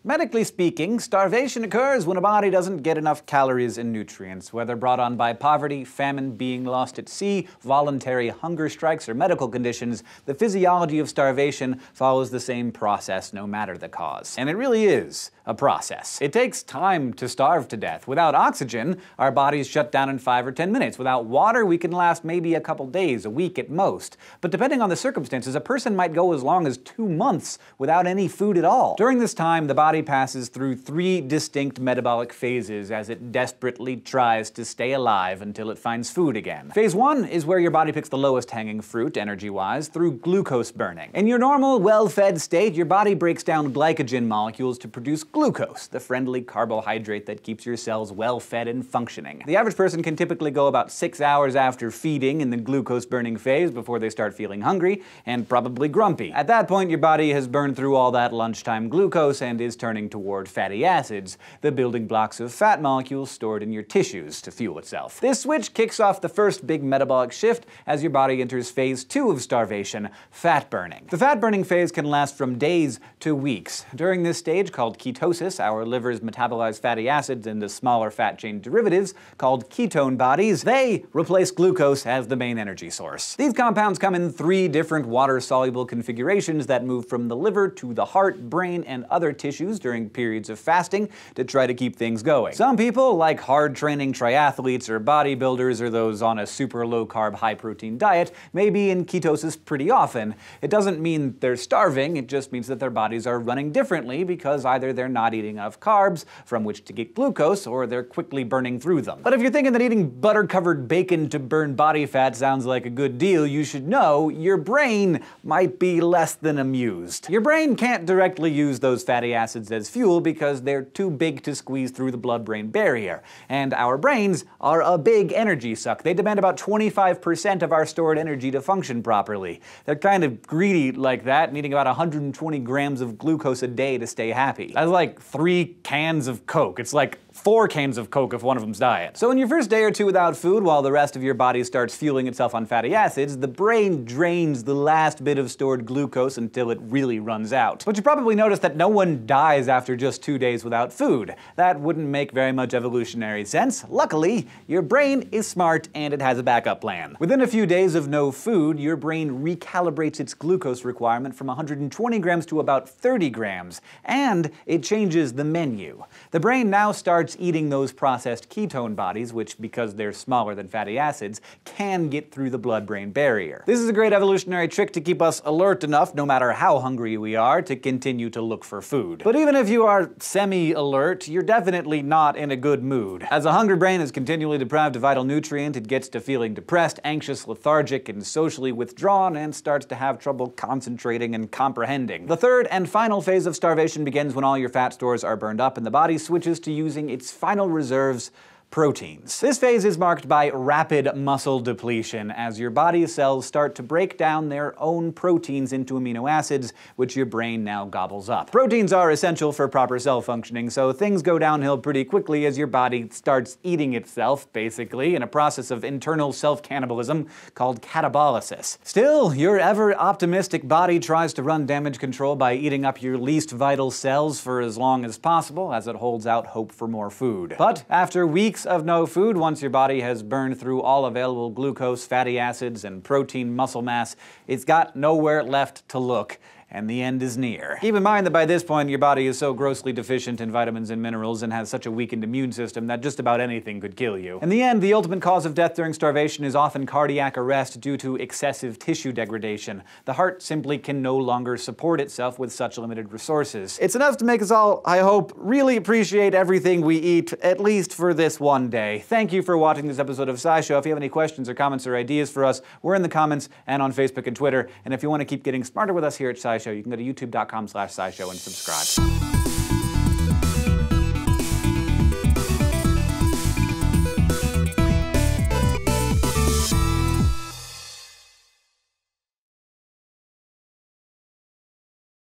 Medically speaking, starvation occurs when a body doesn't get enough calories and nutrients. Whether brought on by poverty, famine, being lost at sea, voluntary hunger strikes, or medical conditions, the physiology of starvation follows the same process no matter the cause. And it really is a process. It takes time to starve to death. Without oxygen, our bodies shut down in 5 or 10 minutes. Without water, we can last maybe a couple days, a week at most. But depending on the circumstances, a person might go as long as 2 months without any food at all. During this time, the body passes through 3 distinct metabolic phases as it desperately tries to stay alive until it finds food again. Phase 1 is where your body picks the lowest hanging fruit, energy-wise, through glucose burning. In your normal, well-fed state, your body breaks down glycogen molecules to produce glucose, the friendly carbohydrate that keeps your cells well-fed and functioning. The average person can typically go about 6 hours after feeding in the glucose-burning phase before they start feeling hungry and probably grumpy. At that point, your body has burned through all that lunchtime glucose and is turning toward fatty acids, the building blocks of fat molecules stored in your tissues to fuel itself. This switch kicks off the first big metabolic shift as your body enters phase 2 of starvation, fat burning. The fat burning phase can last from days to weeks. During this stage, called ketosis, our livers metabolize fatty acids into smaller fat chain derivatives called ketone bodies. They replace glucose as the main energy source. These compounds come in 3 different water-soluble configurations that move from the liver to the heart, brain, and other tissues during periods of fasting to try to keep things going. Some people, like hard-training triathletes or bodybuilders or those on a super low-carb, high-protein diet, may be in ketosis pretty often. It doesn't mean they're starving, it just means that their bodies are running differently because either they're not eating enough carbs from which to get glucose, or they're quickly burning through them. But if you're thinking that eating butter-covered bacon to burn body fat sounds like a good deal, you should know your brain might be less than amused. Your brain can't directly use those fatty acids as fuel because they're too big to squeeze through the blood-brain barrier. And our brains are a big energy suck. They demand about 25% of our stored energy to function properly. They're kind of greedy like that, needing about 120 grams of glucose a day to stay happy. That's like 3 cans of Coke. It's like 4 cans of Coke if one of them's diet. So in your first day or 2 without food, while the rest of your body starts fueling itself on fatty acids, the brain drains the last bit of stored glucose until it really runs out. But you probably noticed that no one dies after just 2 days without food. That wouldn't make very much evolutionary sense. Luckily, your brain is smart and it has a backup plan. Within a few days of no food, your brain recalibrates its glucose requirement from 120 grams to about 30 grams, and it changes the menu. The brain now starts eating those processed ketone bodies, which, because they're smaller than fatty acids, can get through the blood-brain barrier. This is a great evolutionary trick to keep us alert enough, no matter how hungry we are, to continue to look for food. But even if you are semi-alert, you're definitely not in a good mood. As a hungry brain is continually deprived of vital nutrient, it gets to feeling depressed, anxious, lethargic, and socially withdrawn, and starts to have trouble concentrating and comprehending. The third and final phase of starvation begins when all your fat stores are burned up and the body switches to using its final reserves, proteins. This phase is marked by rapid muscle depletion as your body's cells start to break down their own proteins into amino acids, which your brain now gobbles up. Proteins are essential for proper cell functioning, so things go downhill pretty quickly as your body starts eating itself, basically, in a process of internal self-cannibalism called catabolysis. Still, your ever-optimistic body tries to run damage control by eating up your least vital cells for as long as possible as it holds out hope for more food. But after weeks of no food, once your body has burned through all available glucose, fatty acids, and protein muscle mass, it's got nowhere left to look. And the end is near. Keep in mind that by this point, your body is so grossly deficient in vitamins and minerals and has such a weakened immune system that just about anything could kill you. In the end, the ultimate cause of death during starvation is often cardiac arrest due to excessive tissue degradation. The heart simply can no longer support itself with such limited resources. It's enough to make us all, I hope, really appreciate everything we eat, at least for this one day. Thank you for watching this episode of SciShow. If you have any questions or comments or ideas for us, we're in the comments and on Facebook and Twitter. And if you want to keep getting smarter with us here at SciShow, you can go to youtube.com/SciShow and subscribe.